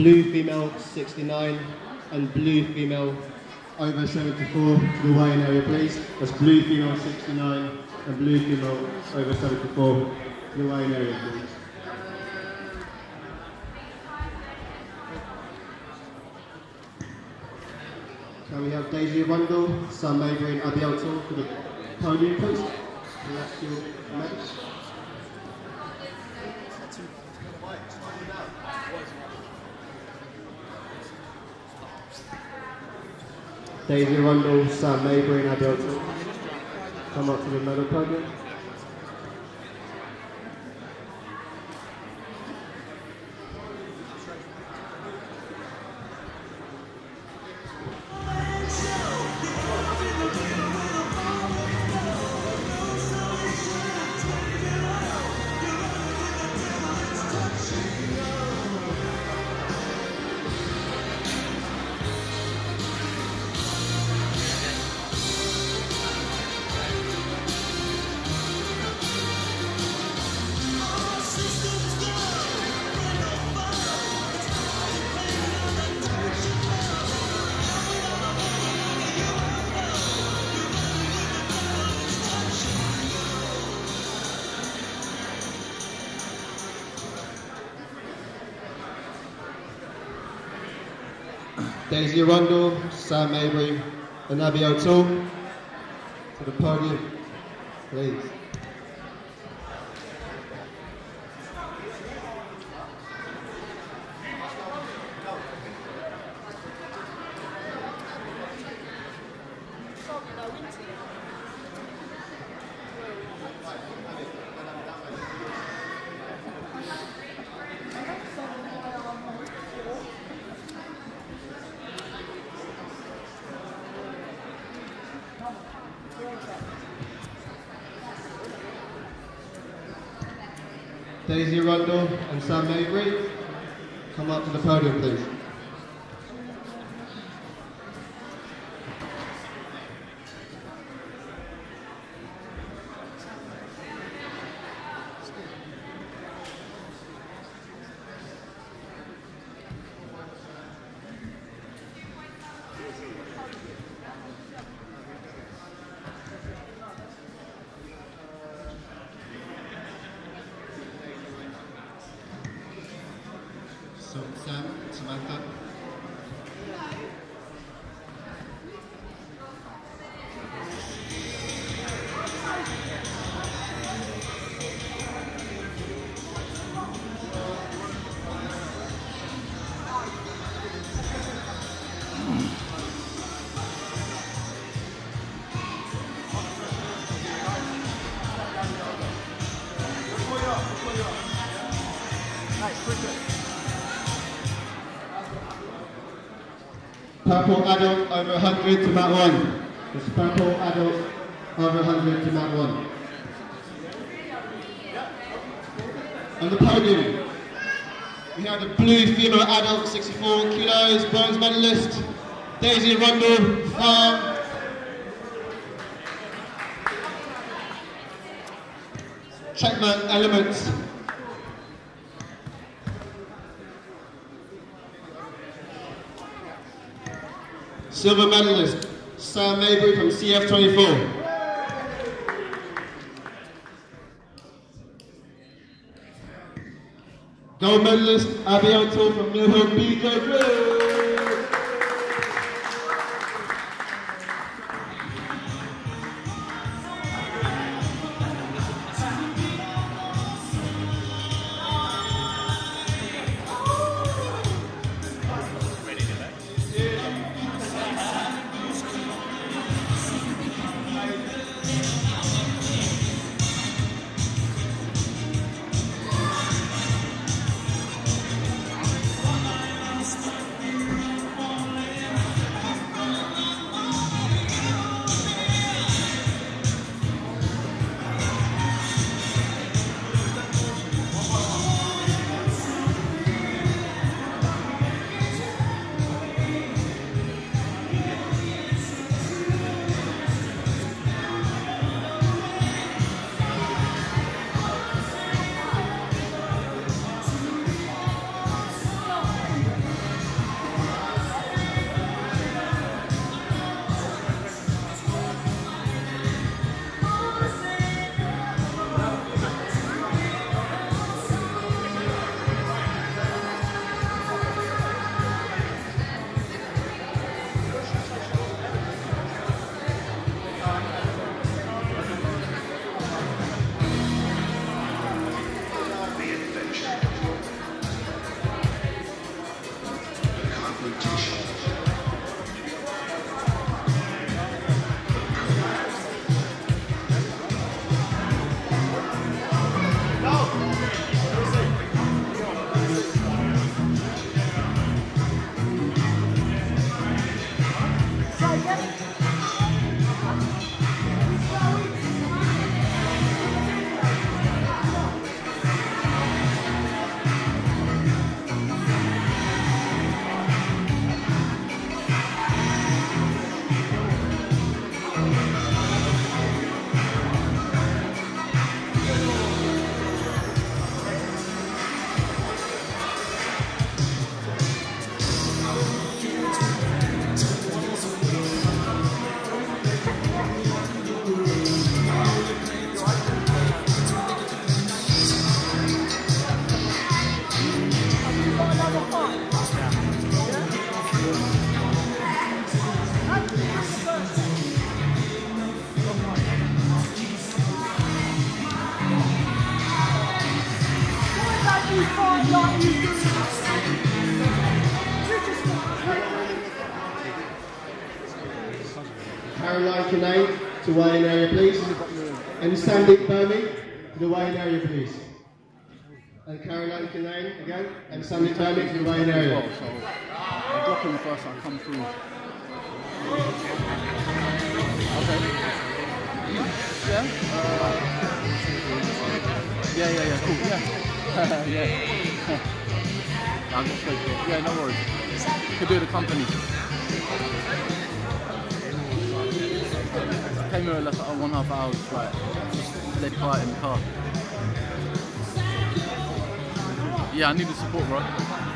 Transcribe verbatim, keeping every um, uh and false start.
blue female sixty-nine and blue female over seventy-four to the weigh-in area, please. That's blue female sixty-nine and blue female over seventy-four to the weigh-in area, please. So we have Daisy Arundel, Sam Mabry and Abby Elton for the podium, please. And that's your match. Daisy Arundel, Sam Mabry and Abby Elton come up to the medal podium. Daisy Arundel, Sam Mabry and Abby O'Toole to the podium, please. Daisy Arundel and Sam Mabry, come up to the podium, please. So, Sam, Samantha. Purple adult over one hundred to mat one. It's purple adult over one hundred to mat one. On the podium, we have the blue female adult, sixty-four kilos, bronze medalist, Daisy Arundel, farm. Checkman elements. Silver medalist, Sam Mabry from C F twenty-four. Gold medalist, Abby O'Toole from Mill Hill B J Blue. Caroline Kinane to weighing area, please. And Sandeep Burmy to the weighing area, please. And Caroline Kinane again. And Sandeep Burmy to the weighing area. So I drop him first, I come through. Okay. Yeah? Uh, yeah, yeah, yeah, cool. Yeah. yeah. I'll get straight to it. Yeah, no worries. Could do the company. Came here less like one and a half hours, like just led quiet in the car. Yeah, I need the support, bro.